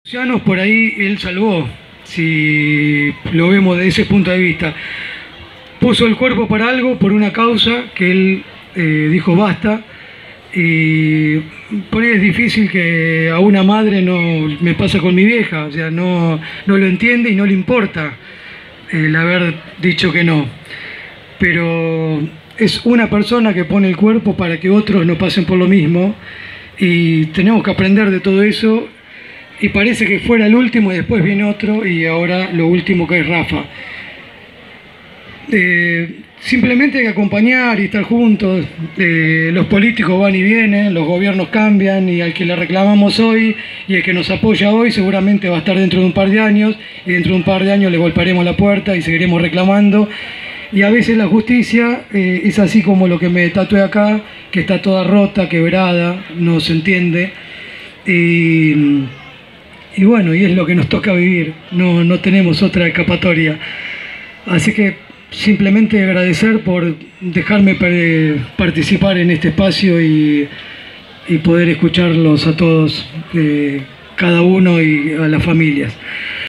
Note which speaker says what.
Speaker 1: Cianos por ahí él salvó, si lo vemos desde ese punto de vista. Puso el cuerpo para algo, por una causa que él dijo basta. Y por ahí es difícil que a una madre, no me pasa con mi vieja, o sea, no lo entiende y no le importa el haber dicho que no. Pero es una persona que pone el cuerpo para que otros no pasen por lo mismo, y tenemos que aprender de todo eso. Y parece que fuera el último y después viene otro, y ahora lo último, que es Rafa. Simplemente hay que acompañar y estar juntos. Los políticos van y vienen, los gobiernos cambian, y al que le reclamamos hoy y el que nos apoya hoy seguramente va a estar dentro de un par de años, y dentro de un par de años le golpearemos la puerta y seguiremos reclamando. Y a veces la justicia es así como lo que me tatué acá, que está toda rota, quebrada, no se entiende. Y bueno, y es lo que nos toca vivir, no tenemos otra escapatoria. Así que simplemente agradecer por dejarme participar en este espacio y poder escucharlos a todos, cada uno, y a las familias.